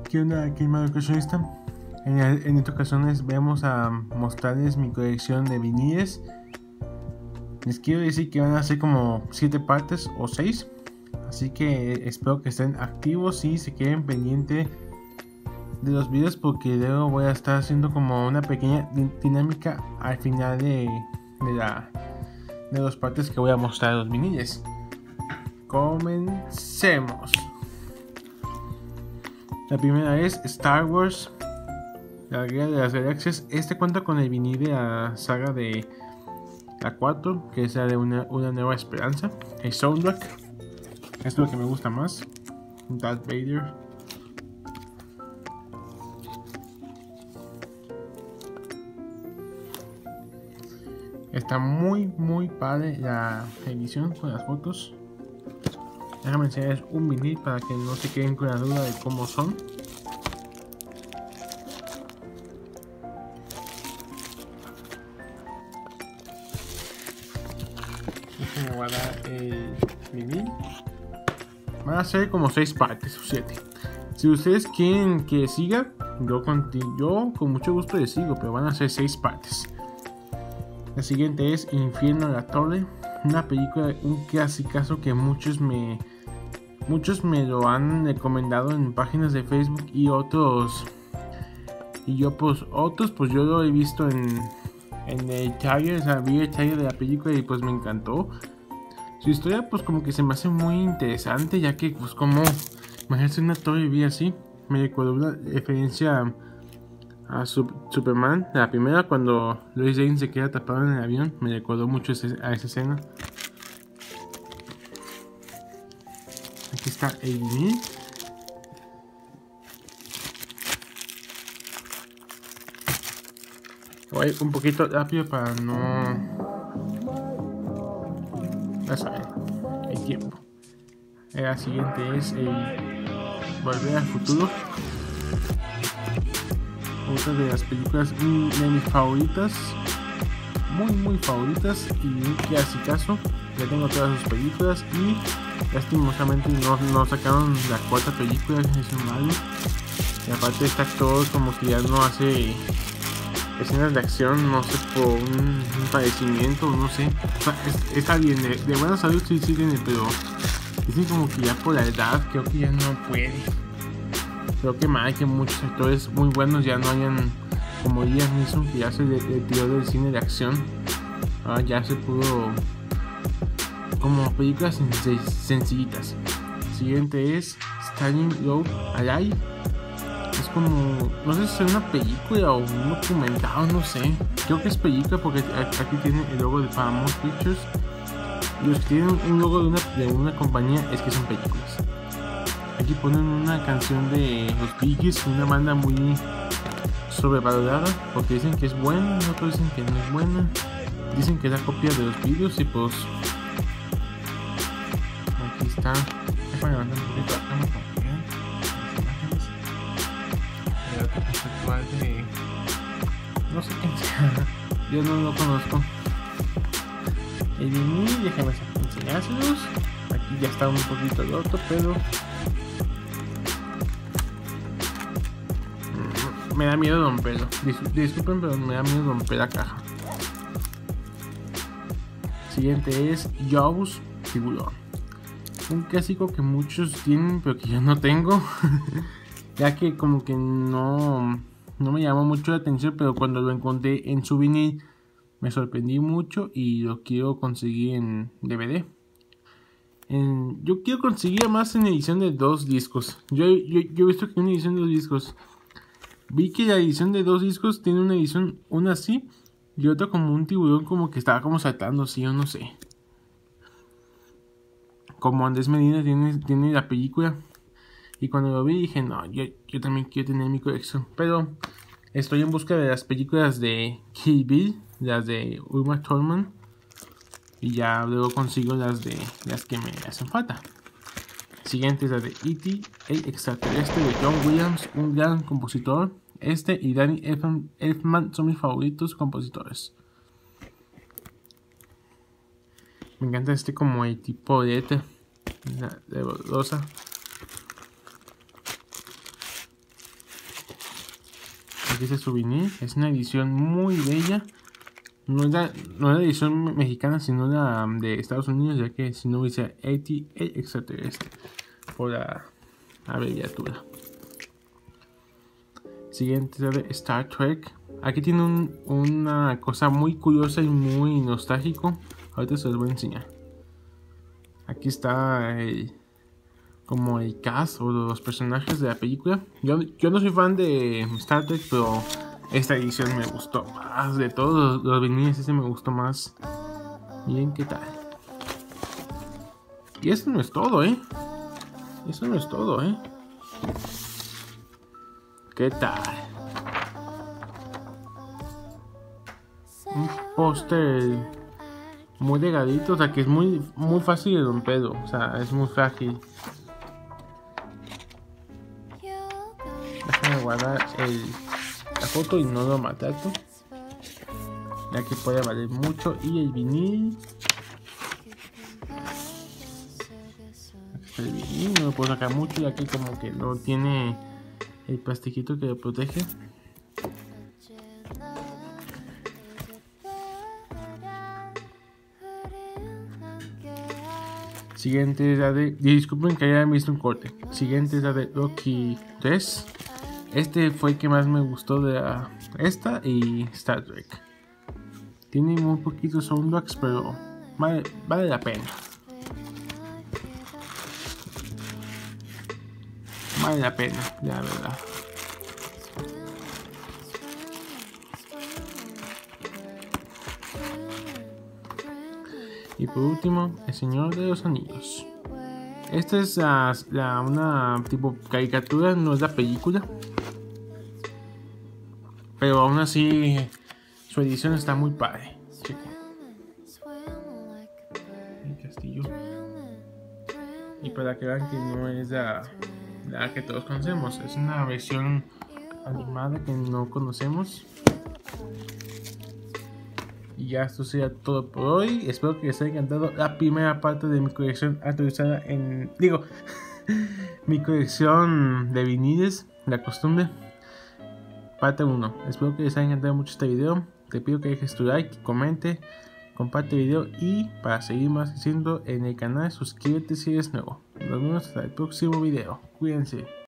¿Qué onda, aquí Mario Coleccionista? En esta ocasión vamos a mostrarles mi colección de viniles. Les quiero decir que van a ser como 7 partes o 6. Así que espero que estén activos y se queden pendientes de los videos, porque luego voy a estar haciendo como una pequeña dinámica al final de las partes que voy a mostrar los viniles. Comencemos. La primera es Star Wars, la Guerra de las Galaxias. Este cuenta con el vinil de la saga de la 4, que es la de una Nueva Esperanza. El soundtrack es lo que me gusta más. Darth Vader. Está muy padre la edición con las fotos. Déjame enseñarles un vinil para que no se queden con la duda de cómo son. Déjenme guardar el vinil. Van a ser como 6 partes o 7. Si ustedes quieren que siga, yo con mucho gusto les sigo, pero van a ser 6 partes. La siguiente es Infierno en la Torre, una película, un clasicazo que muchos me lo han recomendado en páginas de Facebook y otros. Y yo pues yo lo he visto en el trailer, o sea, vi el trailer de la película y pues me encantó. Su historia pues como que se me hace muy interesante, ya que pues como imagínate una torre y vi así. Me recuerdo una referencia a Superman, la primera, cuando Lois Lane se queda atrapado en el avión. Me recordó mucho a esa escena. Aquí está el vinil. Voy un poquito rápido para no... Ya saben, el tiempo. La siguiente es el Volver al Futuro. Otra de las películas de mis favoritas. Muy favoritas y un clasicazo. Ya tengo todas sus películas y lastimosamente no sacaron la 4ª película, que es malo. Y aparte este actor como que ya no hace escenas de acción, no sé, por un padecimiento, no sé. O sea, está bien, de buena salud sí tiene, pero dicen como que ya por la edad creo que ya no puede. Creo que mal que muchos actores muy buenos ya no hayan, como Liam Neeson, que ya se retiró del cine de acción. Ahora ya se pudo como películas sencillitas. Siguiente es Standing Road Alive. Es como, no sé si es una película o un documental, no sé. Creo que es película porque aquí tiene el logo de Paramount Pictures. Y los que tienen un logo de una compañía es que son películas. Aquí ponen una canción de los Bee Gees, una banda muy sobrevalorada, porque dicen que es buena, otros dicen que no es buena. Dicen que es la copia de los vídeos y pues... Aquí está. Déjame levantar un poquito la cámara para que vean las imágenes. El otro conceptual de... no sé quién sea. Yo no lo conozco. El vinil, déjame enseñárselos. Aquí ya está un poquito roto, pero... me da miedo romperlo. Disculpen, pero me da miedo romper la caja. Siguiente es Jaws, Tiburón. Un clásico que muchos tienen, pero que yo no tengo. Ya que como que no me llamó mucho la atención, pero cuando lo encontré en su vinil me sorprendí mucho y lo quiero conseguir en DVD. Yo quiero conseguir más en edición de 2 discos. Yo he visto que hay una edición de 2 discos. Vi que la edición de 2 discos tiene una edición, una así y otra como un tiburón como que estaba como saltando así, o no sé. Como Andrés Medina tiene la película. Y cuando lo vi dije, no, yo también quiero tener mi colección. Pero estoy en busca de las películas de Kill Bill, las de Uma Thurman. Y ya luego consigo las que me hacen falta. Siguiente es la de E.T., el extraterrestre, de John Williams, un gran compositor. Y Danny Elfman son mis favoritos compositores. Me encanta como el tipo de éter, de rosa. Aquí está su vinil. Es una edición muy bella. No es la edición mexicana, sino la de Estados Unidos, ya que si no dice 80 extraterrestre por la abreviatura. Siguiente es de Star Trek. Aquí tiene una cosa muy curiosa y muy nostálgico. Ahorita se los voy a enseñar. Aquí está como el cast o los personajes de la película. Yo no soy fan de Star Trek, pero esta edición me gustó más. De todos los viniles, este me gustó más. Miren qué tal. Y esto no es todo, Eso no es todo, ¿Qué tal? Un póster muy delgadito, o sea que es muy fácil de romperlo, o sea, es muy frágil. Déjame guardar la foto y no lo maltrato, ya que puede valer mucho. Y el vinil, no lo puedo sacar mucho, ya que como que no tiene el plastiquito que lo protege. Siguiente es la de... Disculpen que haya visto un corte. Siguiente es la de Rocky 3. Este fue el que más me gustó de esta y Star Trek. Tiene muy poquitos soundtracks, pero vale la pena. Vale la pena, la verdad. Y por último, El Señor de los Anillos. Esta es una tipo caricatura, no es la película. Pero aún así, su edición está muy padre. Checo. El castillo. Y para que vean que no es la que todos conocemos, es una versión animada que no conocemos. Y ya esto sería todo por hoy. Espero que les haya encantado la primera parte de mi colección actualizada mi colección de viniles, la costumbre, parte 1. Espero que les haya encantado mucho este video. Te pido que dejes tu like, comente, comparte el video y para seguir más haciendo en el canal, suscríbete si eres nuevo. Nos vemos hasta el próximo video. Cuídense.